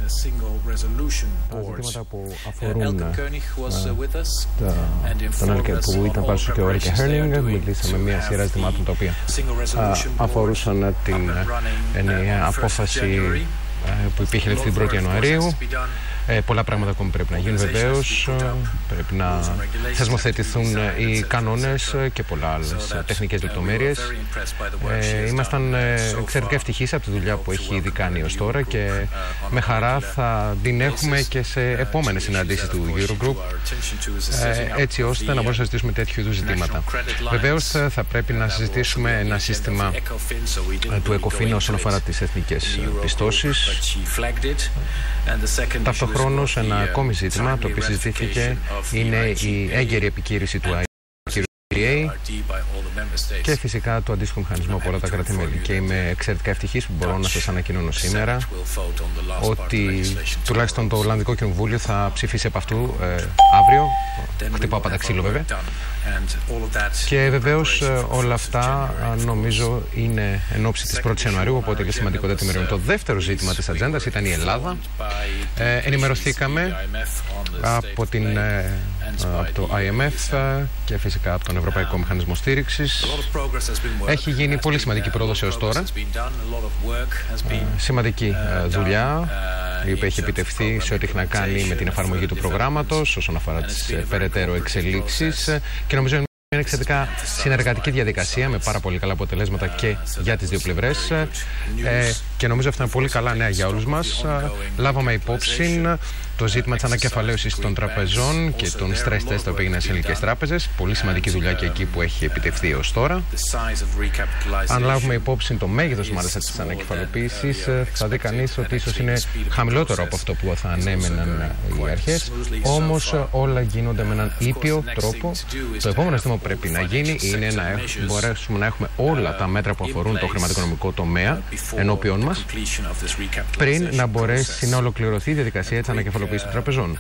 ζητήματα που αφορούν που ήταν παρουσία και ο Έλκε Χέρνινγκ. Μιλήσαμε μια σειρά ζητημάτων τα οποία αφορούσαν την ενιαία απόφαση που υπήρχε την 1η Ιανουαρίου. Πολλά πράγματα ακόμη πρέπει να γίνουν βεβαίως. Πρέπει να θεσμοθετηθούν οι κανόνες και πολλά άλλες τεχνικές λεπτομέρειες. Ήμασταν εξαιρετικά ευτυχείς από τη δουλειά που έχει ήδη κάνει ως τώρα και με χαρά θα την έχουμε και σε επόμενες συναντήσεις του Eurogroup, έτσι ώστε να μπορούμε να συζητήσουμε τέτοιου είδους ζητήματα. Βεβαίως θα πρέπει να συζητήσουμε ένα σύστημα του ECOFIN όσον αφορά τις εθνικές πιστώσεις. Ταυτοχρόνως ένα ακόμη ζήτημα το οποίο συζητήθηκε είναι η έγκαιρη επικύρωση του IRA και φυσικά το αντίστοιχο μηχανισμό από όλα τα κράτη-μέλη. Και είμαι εξαιρετικά ευτυχής που μπορώ να σας ανακοινώνω σήμερα ότι τουλάχιστον το Ολλανδικό Κοινοβούλιο θα ψηφίσει από αυτού αύριο. Χτυπάω πάντα ξύλο βέβαια. Και βεβαίως όλα αυτά νομίζω είναι εν ώψη της 1ης Ιανουαρίου, οπότε είναι σημαντικότατη ημερομηνία. Το δεύτερο ζήτημα της ατζέντας ήταν η Ελλάδα. Ενημερωθήκαμε από το IMF και φυσικά από τον Ευρωπαϊκό Μηχανισμό Στήριξης. Έχει γίνει πολύ σημαντική πρόοδος έως τώρα. Σημαντική δουλειά η οποία έχει επιτευχθεί σε ό,τι έχει να κάνει με την εφαρμογή του προγράμματος όσον αφορά τις περαιτέρω εξελίξεις και νομίζω είναι μια εξαιρετικά συνεργατική διαδικασία με πάρα πολύ καλά αποτελέσματα και για τις δύο πλευρές και νομίζω αυτά είναι πολύ καλά νέα για όλους μας. Λάβαμε υπόψη το ζήτημα της ανακεφαλαίωσης των τραπεζών και των stress test που έγιναν σε ελληνικές τράπεζες. Πολύ σημαντική δουλειά και εκεί που έχει επιτευχθεί ως τώρα. Αν λάβουμε υπόψη το μέγεθος μάλιστα της ανακεφαλοποίησης, θα δει κανείς ότι ίσως είναι χαμηλότερο από αυτό που θα ανέμεναν οι αρχές. Όμως όλα γίνονται με έναν ήπιο τρόπο. Το επόμενο ζήτημα που πρέπει να γίνει είναι να μπορέσουμε να έχουμε όλα τα μέτρα που αφορούν το χρηματοοικονομικό τομέα ενώπιον μας πριν να μπορέσει να ολοκληρωθεί η διαδικασία της ανακεφαλοποίησης των τραπεζών.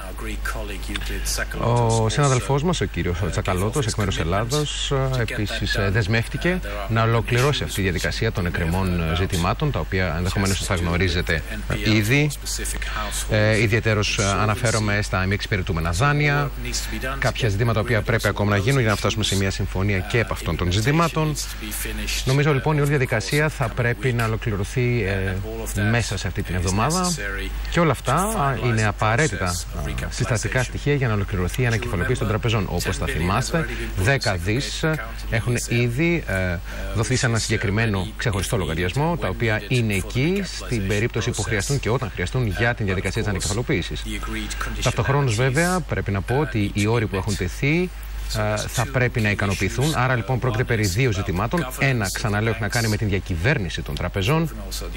Ο συναδελφός μας, ο κύριος Τσακαλώτος, εκ μέρους Ελλάδος, επίσης δεσμεύτηκε να ολοκληρώσει αυτή τη διαδικασία των εκκρεμών ζητημάτων, τα οποία ενδεχομένως θα γνωρίζετε ήδη. Ιδιαιτέρως αναφέρομαι στα μη εξυπηρετούμενα δάνεια, κάποια ζητήματα τα οποία πρέπει ακόμα να γίνουν για να φτάσουμε σε μια συμφωνία και από αυτών των ζητημάτων. Νομίζω λοιπόν η όλη διαδικασία θα πρέπει να ολοκληρωθεί μέσα σε αυτή την εβδομάδα και όλα αυτά είναι απαραίτητα συστατικά στοιχεία για να ολοκληρωθεί η ανακεφαλοποίηση των τραπεζών. Όπως θα θυμάστε, 10 δις έχουν ήδη δοθεί σε ένα συγκεκριμένο ξεχωριστό λογαριασμό, τα οποία είναι εκεί στην περίπτωση που χρειαστούν και όταν χρειαστούν για την διαδικασία της ανακεφαλοποίησης. Ταυτοχρόνως βέβαια πρέπει να πω ότι οι όροι που έχουν τεθεί θα πρέπει να ικανοποιηθούν. Άρα λοιπόν πρόκειται περί δύο ζητημάτων. Ένα, ξαναλέω, έχει να κάνει με την διακυβέρνηση των τραπεζών.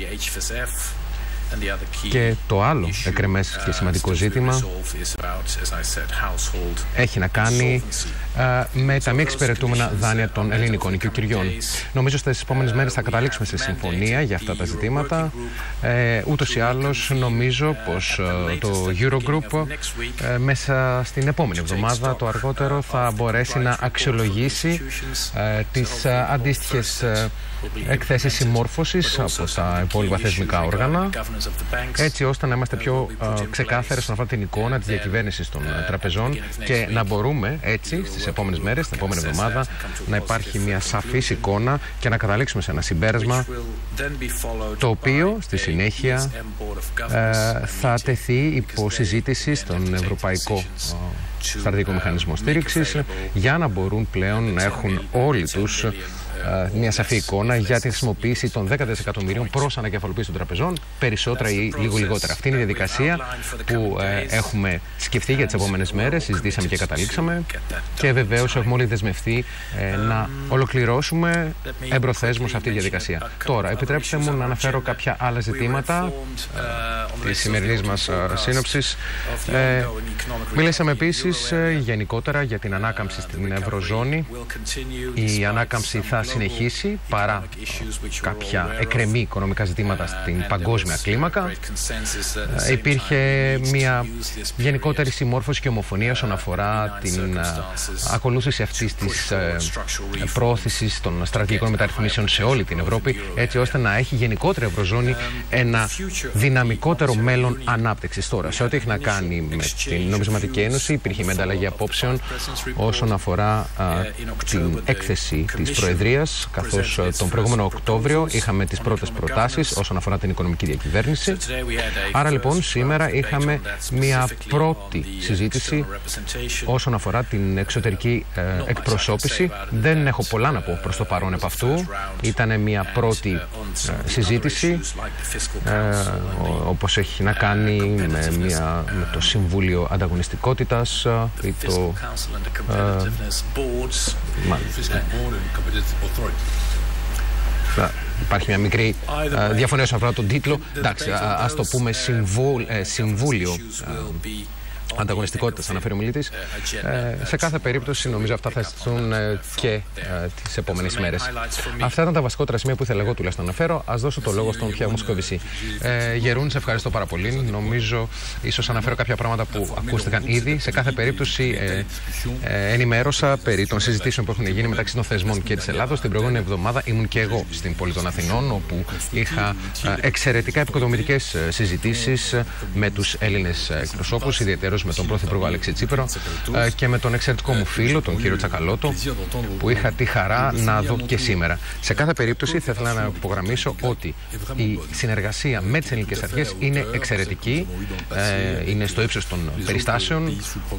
Και το άλλο εκκρεμές και σημαντικό ζήτημα έχει να κάνει με τα μη εξυπηρετούμενα δάνεια των ελληνικών οικοκυριών. Νομίζω στις επόμενες μέρες θα καταλήξουμε σε συμφωνία για αυτά τα ζητήματα. Ούτως ή άλλως νομίζω πως το Eurogroup μέσα στην επόμενη εβδομάδα το αργότερο θα μπορέσει να αξιολογήσει τις αντίστοιχες εκθέσεις συμμόρφωσης από τα υπόλοιπα θεσμικά όργανα, έτσι ώστε να είμαστε πιο ξεκάθαροι στον αφορά την εικόνα της διακυβέρνησης των τραπεζών και να μπορούμε έτσι στις επόμενες μέρες, την επόμενη εβδομάδα, να υπάρχει μια σαφής εικόνα και να καταλήξουμε σε ένα συμπέρασμα το οποίο στη συνέχεια θα τεθεί υπό συζήτηση στον Ευρωπαϊκό Στρατηγικό Μηχανισμό Στήριξης για να μπορούν πλέον να έχουν όλοι τους μια σαφή εικόνα για τη χρησιμοποίηση των 10 δισεκατομμυρίων προς ανακεφαλοποίηση των τραπεζών, περισσότερα ή λίγο λιγότερα. Αυτή είναι η διαδικασία που έχουμε σκεφτεί για τις επόμενες μέρες, συζητήσαμε και καταλήξαμε και βεβαίως έχουμε όλοι δεσμευτεί να ολοκληρώσουμε εμπροθέσμως αυτή τη διαδικασία. Τώρα, επιτρέψτε μου να αναφέρω κάποια άλλα ζητήματα της σημερινής μας σύνοψης. Μιλήσαμε επίσης γενικότερα για την ανάκαμψη στην Ευρωζώνη. Η ανάκαμψη θα συνεχίσει παρά κάποια εκρεμή οικονομικά ζητήματα στην παγκόσμια κλίμακα. Υπήρχε μια γενικότερη συμμόρφωση και ομοφωνία όσον αφορά την ακολούθηση αυτής της προώθησης των στρατηγικών μεταρρυθμίσεων σε όλη την Ευρώπη, έτσι ώστε να έχει γενικότερα η Ευρωζώνη ένα δυναμικότερο μέλλον ανάπτυξης. Τώρα, σε ό,τι έχει να κάνει με την Νομισματική Ένωση, υπήρχε μια ανταλλαγή απόψεων όσον αφορά την έκθεση της Προεδρίας, καθώς τον προηγούμενο Οκτώβριο είχαμε τις πρώτες προτάσεις όσον αφορά την οικονομική διακυβέρνηση. Άρα λοιπόν σήμερα είχαμε μια πρώτη συζήτηση όσον αφορά την εξωτερική εκπροσώπηση. Δεν έχω πολλά να πω προς το παρόν επ' αυτού. Ήταν μια πρώτη συζήτηση όπως έχει να κάνει με το Συμβούλιο Ανταγωνιστικότητας ή το υπάρχει μια μικρή διαφωνία όσον αφορά τον τίτλο. Εντάξει, ας το πούμε Συμβούλιο Ανταγωνιστικότητας, αναφέρει ο μιλήτης. Σε κάθε περίπτωση, νομίζω αυτά θα αισθηθούν και τις επόμενες ημέρες. Αυτά ήταν τα βασικότερα σημεία που ήθελα εγώ τουλάχιστον να αναφέρω. Ας δώσω το λόγο στον Pierre Moscovici. Γερούν, σε ευχαριστώ πάρα πολύ. Νομίζω ίσως αναφέρω κάποια πράγματα που ακούστηκαν ήδη. Σε κάθε περίπτωση, ενημέρωσα περί των συζητήσεων που έχουν γίνει μεταξύ των θεσμών και της Ελλάδος. Την προηγούμενη εβδομάδα ήμουν και εγώ στην πόλη των Αθηνών, όπου είχα εξαιρετικά επικοδομητικές συζητήσεις με τους Έλληνες εκπροσώπους, ιδιαιτέρως με τον Πρωθυπουργό Αλέξη Τσίπρα και με τον εξαιρετικό μου φίλο, τον κύριο Τσακαλώτο, που είχα τη χαρά να δω και σήμερα. Σε κάθε περίπτωση, θα ήθελα να υπογραμμίσω ότι η συνεργασία με τις ελληνικές αρχές είναι εξαιρετική, είναι στο ύψος των περιστάσεων,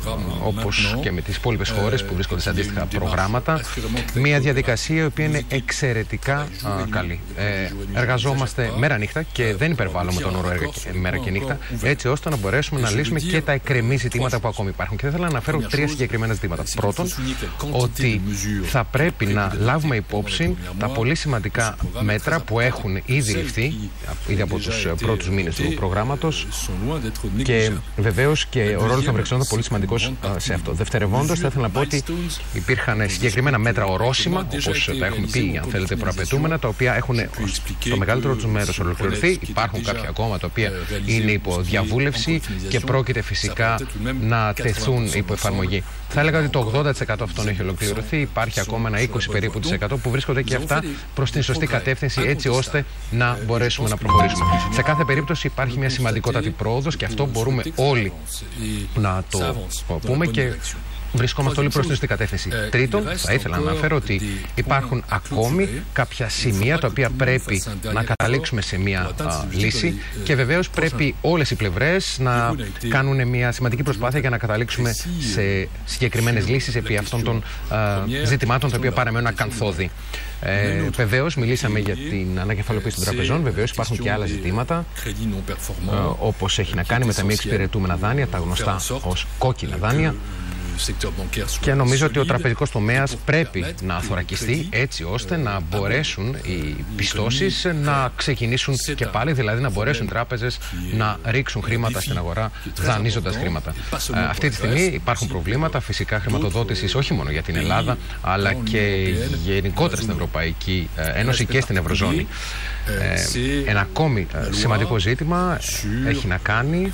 όπως και με τις υπόλοιπες χώρες που βρίσκονται σε αντίστοιχα προγράμματα. Μια διαδικασία η οποία είναι εξαιρετικά καλή. Εργαζόμαστε μέρα νύχτα και δεν υπερβάλλουμε τον όρο μέρα και νύχτα, έτσι ώστε να μπορέσουμε να λύσουμε και τα εκκρεμή ζητήματα που ακόμη υπάρχουν. Και θα ήθελα να αναφέρω τρία συγκεκριμένα ζητήματα. Πρώτον, ότι θα πρέπει να λάβουμε υπόψη τα πολύ σημαντικά μέτρα που έχουν ήδη ληφθεί ήδη από τους πρώτους μήνες του προγράμματος και βεβαίως και ο ρόλος των Βρυξελών είναι πολύ σημαντικός σε αυτό. Δευτερευόντως, θα ήθελα να πω ότι υπήρχαν συγκεκριμένα μέτρα ορόσημα, όπως τα έχουμε πει, αν θέλετε, προαπαιτούμενα, τα οποία έχουν το μεγαλύτερο του μέρος ολοκληρωθεί. Υπάρχουν κάποια ακόμα τα οποία είναι υπό διαβούλευση και πρόκειται φυσικά να τεθούν υπό εφαρμογή. Θα έλεγα ότι το 80% αυτών έχει ολοκληρωθεί. Υπάρχει ακόμα ένα 20 περίπου που βρίσκονται και αυτά προς την σωστή κατεύθυνση, έτσι ώστε να μπορέσουμε να προχωρήσουμε. Σε κάθε περίπτωση υπάρχει μια σημαντικότατη πρόοδος και αυτό μπορούμε όλοι να το πούμε και βρισκόμαστε όλοι προς την σωστή κατεύθυνση. Τρίτον, θα ήθελα να αναφέρω ότι υπάρχουν ακόμη κάποια σημεία τα οποία πρέπει να καταλήξουμε σε μια λύση και βεβαίως πρέπει όλες οι πλευρές να κάνουν μια σημαντική προσπάθεια για να καταλήξουμε σε συγκεκριμένες λύσεις επί αυτών των ζητημάτων τα οποία παραμένουν ακανθώδη. Βεβαίως, μιλήσαμε για την ανακεφαλοποίηση των τραπεζών. Βεβαίως, υπάρχουν και άλλα ζητήματα, όπως έχει να κάνει με τα μη εξυπηρετούμενα δάνεια, τα γνωστά ως κόκκινα δάνεια. Και νομίζω ότι ο τραπεζικός τομέας πρέπει να θωρακιστεί έτσι ώστε να μπορέσουν οι πιστώσεις να ξεκινήσουν και πάλι, δηλαδή να μπορέσουν οι τράπεζες να ρίξουν χρήματα στην αγορά δανείζοντας χρήματα. Αυτή τη στιγμή υπάρχουν προβλήματα φυσικά χρηματοδότησης όχι μόνο για την Ελλάδα αλλά και γενικότερα στην Ευρωπαϊκή Ένωση και στην Ευρωζώνη. Ένα ακόμη σημαντικό ζήτημα έχει να κάνει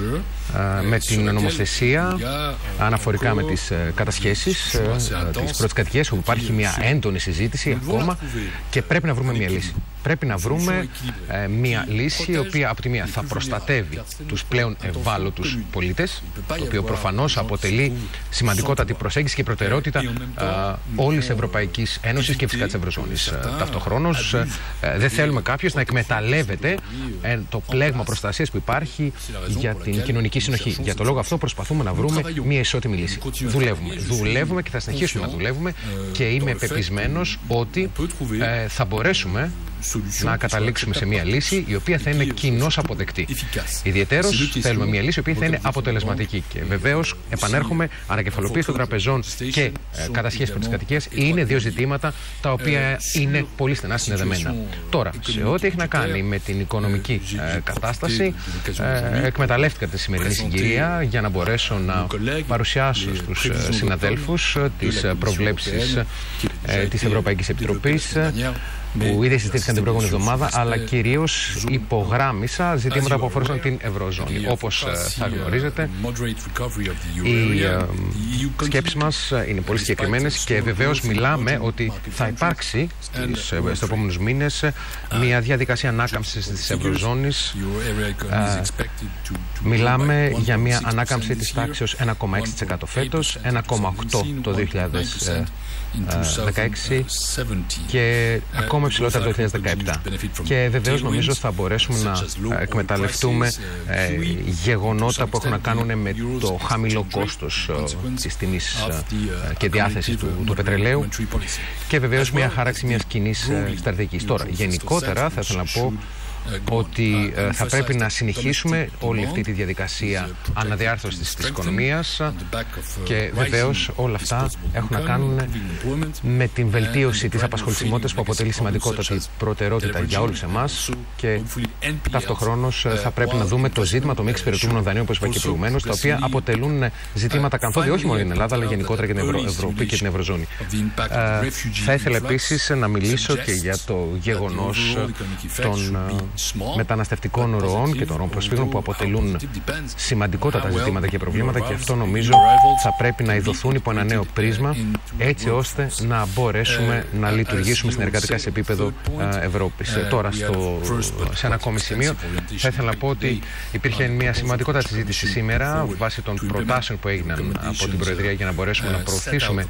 με την νομοθεσία αναφορικά με τις κατασχέσεις, τις πρώτες κατοικίες, όπου υπάρχει μια έντονη συζήτηση ακόμα και πρέπει να βρούμε μια λύση. Πρέπει να βρούμε μια λύση η οποία από τη μία θα προστατεύει τους πλέον ευάλωτους πολίτες, το οποίο προφανώς αποτελεί σημαντικότατη προσέγγιση και προτεραιότητα όλης της Ευρωπαϊκής Ένωσης και φυσικά της Ευρωζώνης. Ταυτοχρόνως δεν θέλουμε κάποιος να εκμεταλλεύεται το πλέγμα προστασίας που υπάρχει για την κοινωνική συνοχή. Για το λόγο αυτό προσπαθούμε να βρούμε μια ισότιμη λύση. Δουλεύουμε και θα συνεχίσουμε να δουλεύουμε και είμαι πεπισμένος ότι θα μπορέσουμε να καταλήξουμε σε μια λύση η οποία θα είναι κοινώς αποδεκτή. Ιδιαιτέρως θέλουμε μια λύση η οποία θα είναι αποτελεσματική. Και βεβαίως επανέρχομαι, ανακεφαλοποίηση των τραπεζών και κατασχέσεις από τις κατοικίες είναι δύο ζητήματα τα οποία είναι πολύ στενά συνδεδεμένα. Τώρα, σε ό,τι έχει να κάνει με την οικονομική κατάσταση, εκμεταλλεύτηκα τη σημερινή συγκυρία για να μπορέσω να παρουσιάσω στους συναδέλφους τις προβλέψεις της Ευρωπαϊκής Επιτροπής που ήδη συζητήθηκαν την προηγούμενη εβδομάδα, αλλά κυρίως υπογράμμισα ζητήματα που αφορούσαν την Ευρωζώνη. Όπως θα γνωρίζετε, οι σκέψεις μας είναι πολύ συγκεκριμένες και βεβαίως μιλάμε ότι θα υπάρξει στους επόμενους μήνες μια διαδικασία ανάκαμψης της Ευρωζώνης. Μιλάμε για μια ανάκαμψη της τάξης 1,6% φέτος, 1,8% το 2016 και ακόμα υψηλότερα το 2017. Και βεβαίως νομίζω θα μπορέσουμε να εκμεταλλευτούμε γεγονότα που έχουν να κάνουν με το χαμηλό κόστος της τιμής και διάθεσης του πετρελαίου και βεβαίως μια χάραξη μιας κοινής στρατηγικής. Τώρα, γενικότερα θα ήθελα να πω ότι θα πρέπει να συνεχίσουμε όλη αυτή τη διαδικασία αναδιάρθρωσης της οικονομίας και βεβαίως όλα αυτά έχουν να κάνουν με την βελτίωση της απασχολησιμότητας που αποτελεί σημαντικότατη προτεραιότητα για όλους εμάς και ταυτοχρόνως θα πρέπει να δούμε το ζήτημα των μη εξυπηρετούμενων δανείων, όπως είπα και προηγουμένως, τα οποία αποτελούν ζητήματα καθόδια όχι μόνο για την Ελλάδα αλλά γενικότερα για την Ευρώπη και την Ευρωζώνη. Θα ήθελα επίσης να μιλήσω και για το γεγονός των μεταναστευτικών ροών και των ροών προσφύγων που αποτελούν σημαντικότατα ζητήματα και προβλήματα και αυτό νομίζω θα πρέπει να ειδωθούν υπό ένα νέο πρίσμα έτσι ώστε να μπορέσουμε να λειτουργήσουμε συνεργατικά σε επίπεδο Ευρώπης. Τώρα σε ένα ακόμη σημείο θα ήθελα να πω ότι υπήρχε μια σημαντικότατη συζήτηση σήμερα βάσει των προτάσεων που έγιναν από την Προεδρία για να μπορέσουμε να προωθήσουμε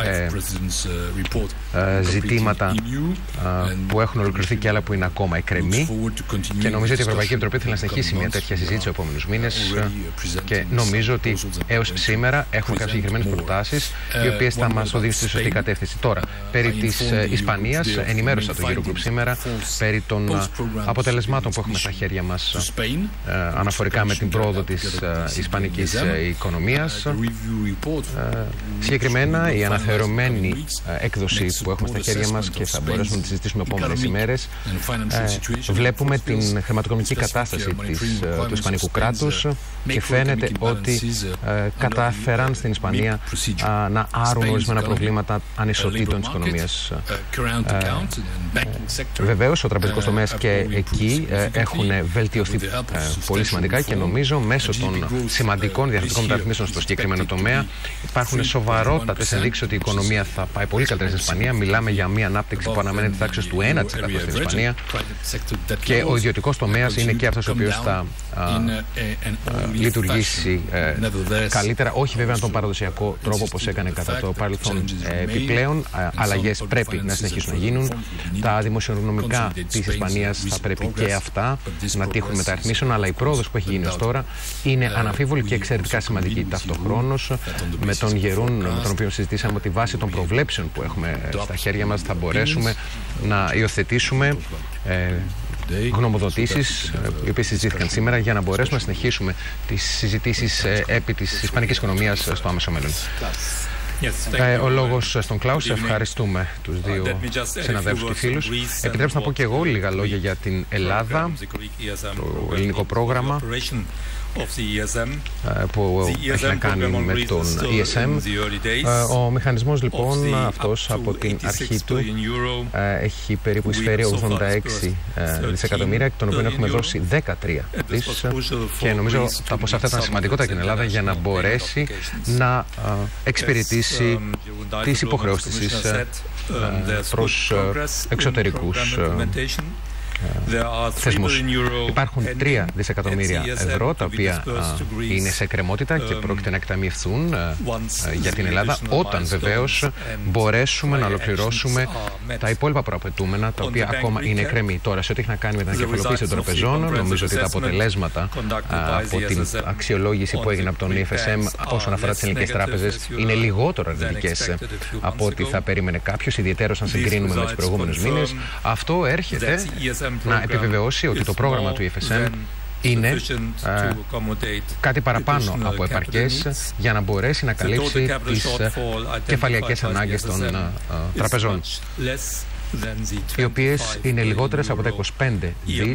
ζητήματα που έχουν ολοκληρωθεί και άλλα που είναι ακόμα εκκρεμή. Και νομίζω ότι η Ευρωπαϊκή Επιτροπή θέλει να συνεχίσει μια τέτοια συζήτηση στους επόμενους μήνες και νομίζω ότι έως σήμερα έχουμε κάποιες συγκεκριμένες προτάσεις οι οποίες θα μας οδηγήσουν στη σωστή κατεύθυνση. Τώρα, περί της Ισπανίας, ενημέρωσα το Eurogroup σήμερα περί των αποτελεσμάτων που έχουμε στα χέρια μας αναφορικά με την πρόοδο της ισπανικής οικονομίας. Συγκεκριμένα, η αναθεωρημένη έκδοση που έχουμε στα χέρια μας και θα μπορέσουμε να τη συζητήσουμε επόμενες ημέρες, βλέπουμε την χρηματοοικονομική κατάσταση του Ισπανικού κράτους και φαίνεται ότι κατάφεραν στην Ισπανία να άρουν ορισμένα προβλήματα ανισοτήτων της οικονομίας. Βεβαίως, ο τραπεζικός τομέας και εκεί έχουν βελτιωθεί πολύ σημαντικά και νομίζω μέσω των σημαντικών διαθετικών μεταρρυθμίσεων στο συγκεκριμένο τομέα υπάρχουν σοβαρότατες ενδείξεις ότι η οικονομία θα πάει πολύ καλύτερα στην Ισπανία. Μιλάμε για μια ανάπτυξη που αναμένεται τάξης του 1% στην Ισπανία και ο ιδιωτικός τομέας είναι και αυτός ο οποίος θα λειτουργήσει καλύτερα, όχι βέβαια με τον παραδοσιακό τρόπο όπως έκανε κατά το παρελθόν. Επιπλέον, αλλαγές πρέπει να συνεχίσουν να γίνουν. Τα δημοσιονομικά της Ισπανίας θα πρέπει και αυτά να τύχουν μεταρρυθμίσεων, αλλά η πρόοδος που έχει γίνει ως τώρα είναι αναμφίβολη και εξαιρετικά σημαντική. Ταυτοχρόνως, με τον Γερούν, με τον οποίο συζητήσαμε ότι βάσει των προβλέψεων που έχουμε στα χέρια μας θα μπορέσουμε να υιοθετήσουμε γνωμοδοτήσεις οι οποίες συζητήθηκαν σήμερα για να μπορέσουμε να συνεχίσουμε τις συζητήσεις επί της ισπανικής οικονομίας στο άμεσο μέλλον. Ο λόγος στον Κλάους. Ευχαριστούμε τους δύο συναδέλφους και φίλους. Επιτρέψτε να πω και εγώ λίγα λόγια για την Ελλάδα, το ελληνικό πρόγραμμα που έχει να κάνει με τον ESM. Ο μηχανισμός λοιπόν αυτός από την αρχή του έχει περίπου εισφέρει 86 δισεκατομμύρια, εκ των οποίων έχουμε δώσει 13 δις και νομίζω τα ποσά αυτά ήταν σημαντικότερα για την Ελλάδα για να μπορέσει να εξυπηρετήσει τις υποχρεώσεις της προς εξωτερικούς θεσμούς. Υπάρχουν 3 δισεκατομμύρια ευρώ τα οποία είναι σε εκκρεμότητα και πρόκειται να εκταμιευθούν για την Ελλάδα όταν βεβαίως μπορέσουμε να ολοκληρώσουμε τα υπόλοιπα προαπαιτούμενα τα οποία ακόμα είναι εκκρεμή. Τώρα, σε ό,τι έχει να κάνει με την ανακεφαλοποίηση των τραπεζών, νομίζω ότι τα αποτελέσματα από την αξιολόγηση που έγινε από τον EFSM όσον αφορά τις ελληνικές τράπεζες είναι λιγότερο αρνητικές από ό,τι θα περίμενε κάποιος, ιδιαιτέρως αν συγκρίνουμε με τους προηγούμενους μήνες. Αυτό έρχεται να επιβεβαιώσει ότι το πρόγραμμα του EFSM είναι κάτι παραπάνω από επαρκές για να μπορέσει να καλύψει τις κεφαλαιακές ανάγκες των τραπεζών, οι οποίες είναι λιγότερες από τα 25 δις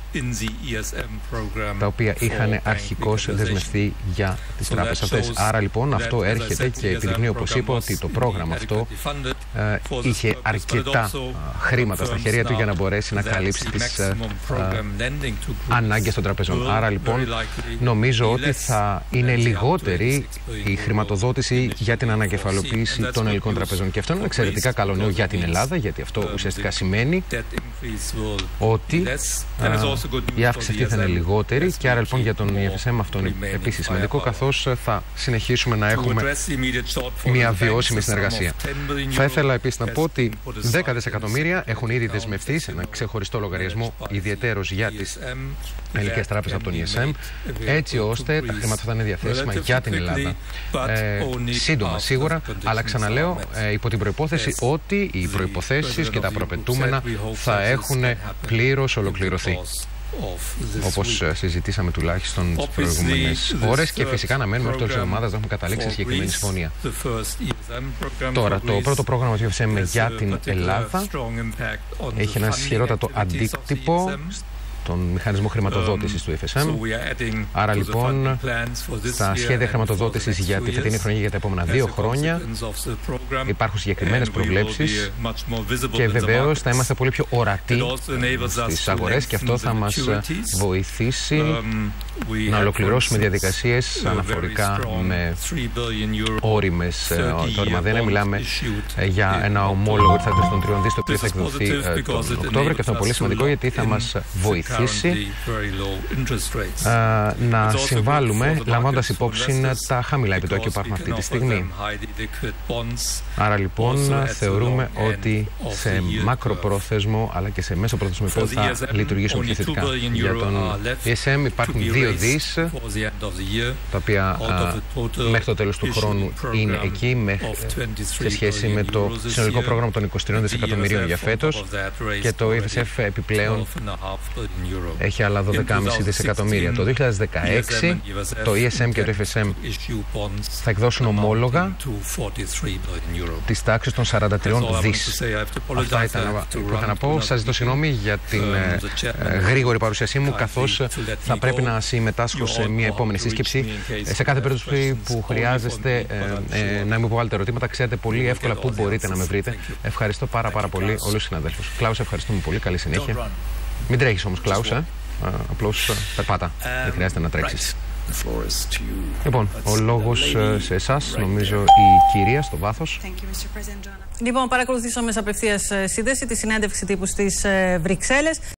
τα οποία είχαν αρχικώς δεσμευτεί για τις τράπεζες αυτές. Άρα λοιπόν αυτό έρχεται και επιδεικνύει, όπως είπα, ότι το πρόγραμμα αυτό είχε αρκετά χρήματα στα χέρια του για να μπορέσει να καλύψει τις ανάγκες των τραπεζών. Άρα λοιπόν νομίζω ότι θα είναι λιγότερη η χρηματοδότηση για την ανακεφαλοποίηση των ελληνικών τραπεζών. Και αυτό είναι εξαιρετικά καλό νέο για την Ελλάδα, γιατί αυτό ουσιαστικά σημαίνει ότι η αύξηση αυτή θα είναι λιγότερη και άρα λοιπόν για τον EFSM αυτό είναι επίσης σημαντικό, καθώς θα συνεχίσουμε να έχουμε μια βιώσιμη συνεργασία. Θα ήθελα επίσης να πω ότι 10 δισεκατομμύρια έχουν ήδη δεσμευτεί σε ένα ξεχωριστό λογαριασμό ιδιαιτέρως για τις ελληνικές τράπεζες από τον ESM, έτσι ώστε τα χρήματα θα είναι διαθέσιμα για την Ελλάδα. Σύντομα σίγουρα, αλλά ξαναλέω υπό την προϋπόθεση ότι οι προϋποθέσεις και τα προαπαιτούμενα θα έχουν πλήρως ολοκληρωθεί, όπως συζητήσαμε τουλάχιστον τις προηγούμενες ώρες, και φυσικά να μένουμε αυτό της εβδομάδας να έχουμε καταλήξει σε συγκεκριμένη συμφωνία. Τώρα, το πρώτο πρόγραμμα του EFSM για την Ελλάδα έχει ένα ισχυρότατο αντίκτυπο τον μηχανισμό χρηματοδότησης του EFSM. Άρα λοιπόν στα σχέδια χρηματοδότησης για τη φετινή χρονιά για τα επόμενα 2 χρόνια υπάρχουν συγκεκριμένες προβλέψεις και βεβαίως θα είμαστε πολύ πιο ορατοί στις αγορές και αυτό θα μας βοηθήσει να ολοκληρώσουμε διαδικασίες αναφορικά με ώριμες. Το όριμα δεν μιλάμε για ένα ομόλογο ότι θα έρθει των 3 δις το οποίο θα εκδοθεί τον Οκτώβριο, και αυτό είναι πολύ σημαντικό γιατί θα μας βοηθήσει να συμβάλλουμε λαμβάνοντας υπόψη τα χαμηλά επιτόκια που υπάρχουν αυτή τη στιγμή. Άρα λοιπόν θεωρούμε ότι σε μακροπρόθεσμο αλλά και σε μέσοπρόθεσμο επίπεδο θα λειτουργήσουν πιο θετικά. Για τον ESM υπάρχουν 2 δις τα οποία μέχρι το τέλος του χρόνου είναι εκεί σε σχέση με το συνολικό πρόγραμμα των 23 δισεκατομμυρίων για φέτος, και το EFSF επιπλέον έχει άλλα 12,5 δισεκατομμύρια. Το 2016 το ESM και το EFSM θα εκδώσουν ομόλογα της τάξης των 43 δις. Αυτά ήταν που είχα να πω. Σας ζητώ συγγνώμη για την γρήγορη παρουσίασή μου, καθώς θα πρέπει να συμμετάσχω σε μια επόμενη σύσκεψη. Σε κάθε περίπτωση που χρειάζεστε να μου υποβάλλετε ερωτήματα, ξέρετε πολύ εύκολα πού μπορείτε να με βρείτε. Ευχαριστώ πάρα πολύ όλους τους συναδέλφους. Κλάους, ευχαριστούμε πολύ. Καλή συνέχεια. Μην τρέχεις όμως, Κλάους, απλώς περπάτα. Δεν χρειάζεται να τρέξεις. Λοιπόν, ο λόγος σε εσάς, νομίζω η κυρία στο βάθος. Λοιπόν, παρακολουθήσαμε σε απευθείας σύνδεση τη συνέντευξη τύπου στις Βρυξέλλες.